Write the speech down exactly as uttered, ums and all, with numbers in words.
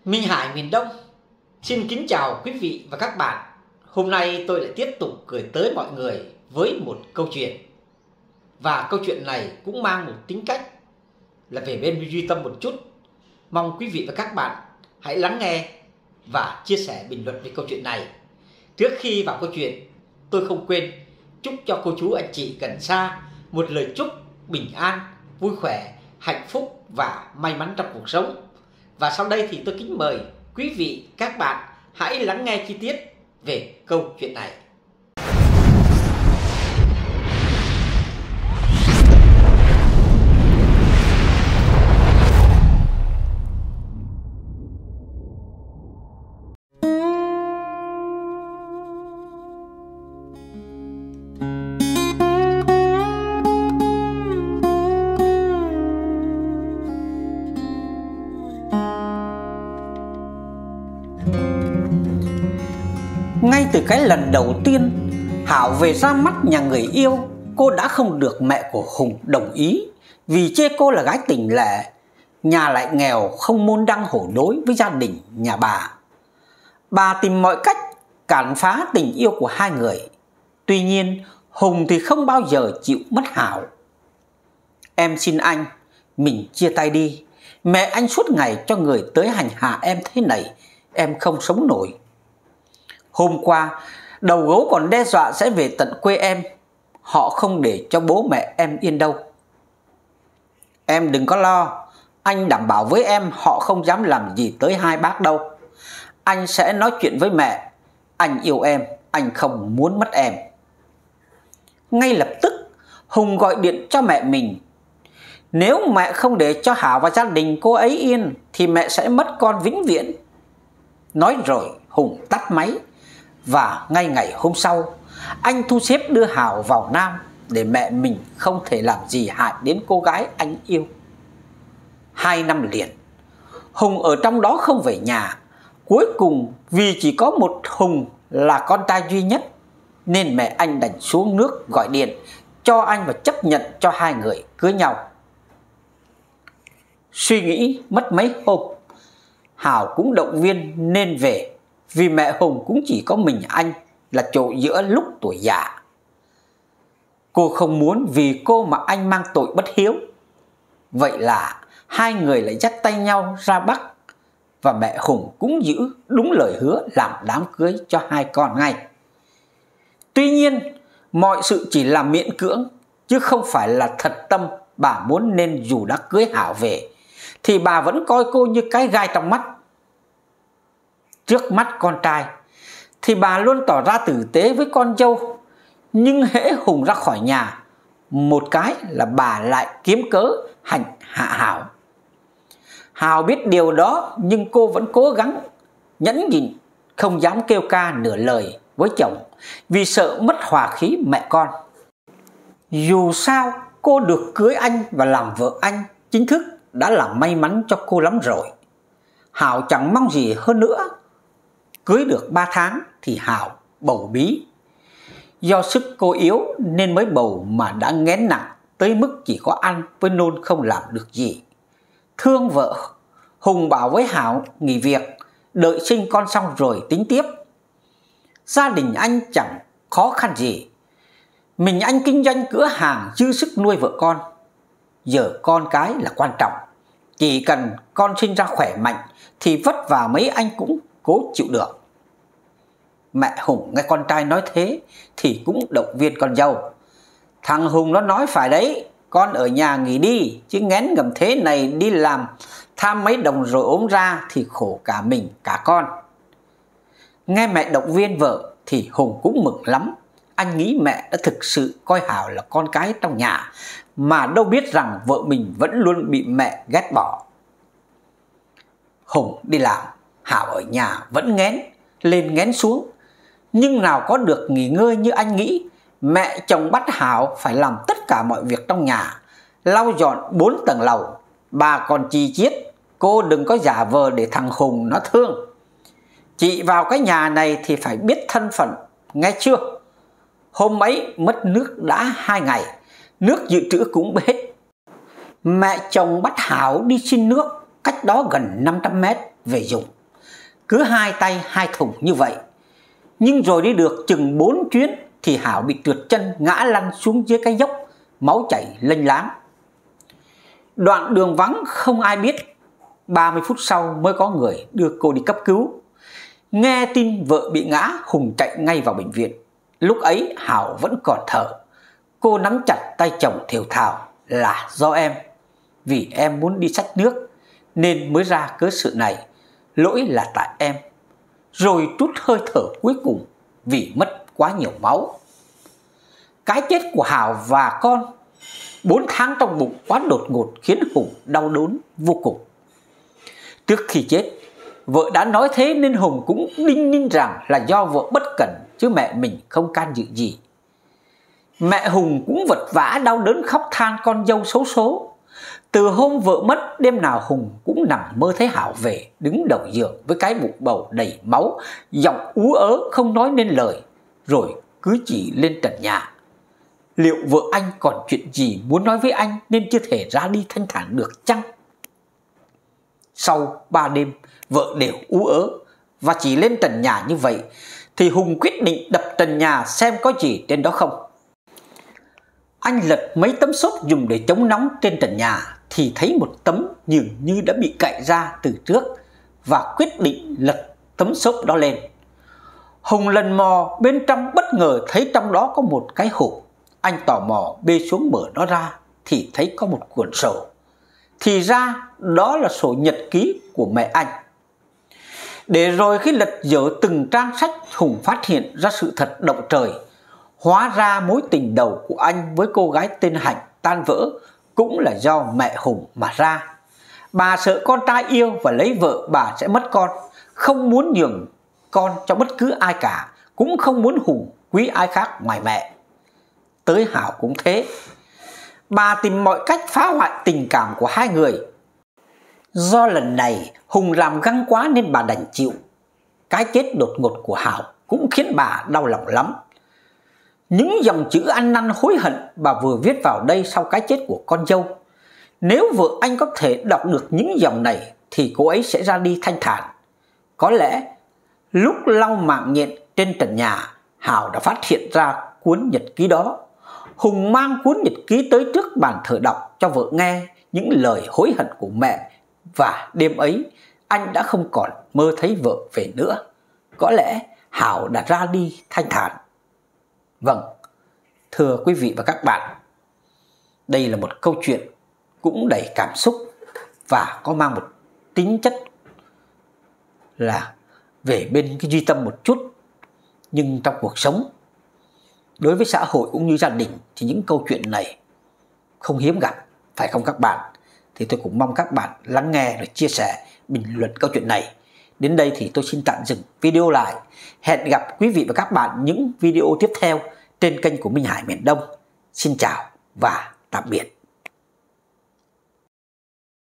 Minh Hải miền Đông xin kính chào quý vị và các bạn. Hôm nay tôi lại tiếp tục gửi tới mọi người với một câu chuyện. Và câu chuyện này cũng mang một tính cách là về bên duy tâm một chút. Mong quý vị và các bạn hãy lắng nghe và chia sẻ bình luận về câu chuyện này. Trước khi vào câu chuyện, tôi không quên chúc cho cô chú anh chị gần xa một lời chúc bình an, vui khỏe, hạnh phúc và may mắn trong cuộc sống. Và sau đây thì tôi kính mời quý vị các bạn hãy lắng nghe chi tiết về câu chuyện này. Ngay từ cái lần đầu tiên Hảo về ra mắt nhà người yêu, cô đã không được mẹ của Hùng đồng ý, vì chê cô là gái tình lẻ, nhà lại nghèo, không môn đăng hộ đối với gia đình nhà bà. Bà tìm mọi cách cản phá tình yêu của hai người. Tuy nhiên Hùng thì không bao giờ chịu mất Hảo. Em xin anh, mình chia tay đi. Mẹ anh suốt ngày cho người tới hành hạ em thế này, em không sống nổi. Hôm qua, đầu gấu còn đe dọa sẽ về tận quê em. Họ không để cho bố mẹ em yên đâu. Em đừng có lo, anh đảm bảo với em họ không dám làm gì tới hai bác đâu. Anh sẽ nói chuyện với mẹ. Anh yêu em, anh không muốn mất em. Ngay lập tức, Hùng gọi điện cho mẹ mình. Nếu mẹ không để cho Hảo và gia đình cô ấy yên thì mẹ sẽ mất con vĩnh viễn. Nói rồi Hùng tắt máy. Và ngay ngày hôm sau, anh thu xếp đưa Hảo vào Nam để mẹ mình không thể làm gì hại đến cô gái anh yêu. Hai năm liền, Hùng ở trong đó không về nhà. Cuối cùng vì chỉ có một Hùng là con trai duy nhất, nên mẹ anh đành xuống nước gọi điện cho anh và chấp nhận cho hai người cưới nhau. Suy nghĩ mất mấy hôm, Hảo cũng động viên nên về, vì mẹ Hùng cũng chỉ có mình anh là chỗ giữa lúc tuổi già. Cô không muốn vì cô mà anh mang tội bất hiếu. Vậy là hai người lại dắt tay nhau ra Bắc, và mẹ Hùng cũng giữ đúng lời hứa làm đám cưới cho hai con ngay. Tuy nhiên mọi sự chỉ là miễn cưỡng, chứ không phải là thật tâm bà muốn, nên dù đã cưới Hảo về thì bà vẫn coi cô như cái gai trong mắt. Trước mắt con trai thì bà luôn tỏ ra tử tế với con dâu, nhưng hễ Hùng ra khỏi nhà một cái là bà lại kiếm cớ hành hạ Hảo. Hảo biết điều đó nhưng cô vẫn cố gắng nhẫn nhịn, không dám kêu ca nửa lời với chồng vì sợ mất hòa khí mẹ con. Dù sao cô được cưới anh và làm vợ anh chính thức đã là may mắn cho cô lắm rồi. Hảo chẳng mong gì hơn nữa. Cưới được ba tháng thì Hảo bầu bí. Do sức cô yếu nên mới bầu mà đã nghén nặng tới mức chỉ có ăn với nôn, không làm được gì. Thương vợ, Hùng bảo với Hảo nghỉ việc, đợi sinh con xong rồi tính tiếp. Gia đình anh chẳng khó khăn gì. Mình anh kinh doanh cửa hàng dư sức nuôi vợ con. Giờ con cái là quan trọng. Chỉ cần con sinh ra khỏe mạnh thì vất vả mấy anh cũng cố chịu được. Mẹ Hùng nghe con trai nói thế thì cũng động viên con dâu. Thằng Hùng nó nói phải đấy, con ở nhà nghỉ đi, chứ nghén ngầm thế này đi làm tham mấy đồng rồi ốm ra thì khổ cả mình cả con. Nghe mẹ động viên vợ thì Hùng cũng mừng lắm. Anh nghĩ mẹ đã thực sự coi Hảo là con cái trong nhà, mà đâu biết rằng vợ mình vẫn luôn bị mẹ ghét bỏ. Hùng đi làm, Hảo ở nhà vẫn nghén lên nghén xuống, nhưng nào có được nghỉ ngơi như anh nghĩ. Mẹ chồng bắt Hảo phải làm tất cả mọi việc trong nhà, lau dọn bốn tầng lầu. Bà còn chi chiết cô đừng có giả vờ để thằng Hùng nó thương. Chị vào cái nhà này thì phải biết thân phận, nghe chưa? Hôm ấy mất nước đã hai ngày, nước dự trữ cũng hết. Mẹ chồng bắt Hảo đi xin nước cách đó gần năm trăm mét. về dùng. Cứ hai tay hai thùng như vậy. Nhưng rồi đi được chừng bốn chuyến thì Hảo bị trượt chân ngã lăn xuống dưới cái dốc, máu chảy lênh láng. Đoạn đường vắng không ai biết, ba mươi phút sau mới có người đưa cô đi cấp cứu. Nghe tin vợ bị ngã, Hùng chạy ngay vào bệnh viện. Lúc ấy Hảo vẫn còn thở. Cô nắm chặt tay chồng thều thào: là do em, vì em muốn đi xách nước nên mới ra cớ sự này, lỗi là tại em. Rồi trút hơi thở cuối cùng vì mất quá nhiều máu. Cái chết của Hảo và con bốn tháng trong bụng quá đột ngột khiến Hùng đau đớn vô cùng. Trước khi chết, vợ đã nói thế nên Hùng cũng đinh ninh rằng là do vợ bất cẩn chứ mẹ mình không can dự gì. Mẹ Hùng cũng vật vã đau đớn khóc than con dâu xấu số. Từ hôm vợ mất, đêm nào Hùng cũng nằm mơ thấy Hảo về, đứng đầu giường với cái bụng bầu đầy máu, giọng ú ớ không nói nên lời, rồi cứ chỉ lên trần nhà. Liệu vợ anh còn chuyện gì muốn nói với anh nên chưa thể ra đi thanh thản được chăng? Sau ba đêm vợ đều ú ớ và chỉ lên trần nhà như vậy thì Hùng quyết định đập trần nhà xem có gì trên đó không. Anh lật mấy tấm xốp dùng để chống nóng trên trần nhà thì thấy một tấm dường như đã bị cạy ra từ trước và quyết định lật tấm xốp đó lên. Hùng lần mò bên trong, bất ngờ thấy trong đó có một cái hộp. Anh tò mò bê xuống mở nó ra thì thấy có một cuốn sổ. Thì ra đó là sổ nhật ký của mẹ anh. Để rồi khi lật dở từng trang sách, Hùng phát hiện ra sự thật động trời. Hóa ra mối tình đầu của anh với cô gái tên Hạnh tan vỡ cũng là do mẹ Hùng mà ra. Bà sợ con trai yêu và lấy vợ bà sẽ mất con, không muốn nhường con cho bất cứ ai cả, cũng không muốn Hùng quý ai khác ngoài mẹ. Tới Hảo cũng thế. Bà tìm mọi cách phá hoại tình cảm của hai người. Do lần này Hùng làm găng quá nên bà đành chịu. Cái chết đột ngột của Hảo cũng khiến bà đau lòng lắm. Những dòng chữ ăn năn hối hận bà vừa viết vào đây sau cái chết của con dâu. Nếu vợ anh có thể đọc được những dòng này thì cô ấy sẽ ra đi thanh thản. Có lẽ lúc lau mạng nhện trên trần nhà, Hảo đã phát hiện ra cuốn nhật ký đó. Hùng mang cuốn nhật ký tới trước bàn thờ đọc cho vợ nghe những lời hối hận của mẹ. Và đêm ấy anh đã không còn mơ thấy vợ về nữa. Có lẽ Hảo đã ra đi thanh thản. Vâng, thưa quý vị và các bạn, đây là một câu chuyện cũng đầy cảm xúc và có mang một tính chất là về bên cái duy tâm một chút. Nhưng trong cuộc sống, đối với xã hội cũng như gia đình thì những câu chuyện này không hiếm gặp, phải không các bạn? Thì tôi cũng mong các bạn lắng nghe rồi chia sẻ, bình luận câu chuyện này. Đến đây thì tôi xin tạm dừng video lại. Hẹn gặp quý vị và các bạn những video tiếp theo trên kênh của Minh Hải Miền Đông. Xin chào và tạm biệt.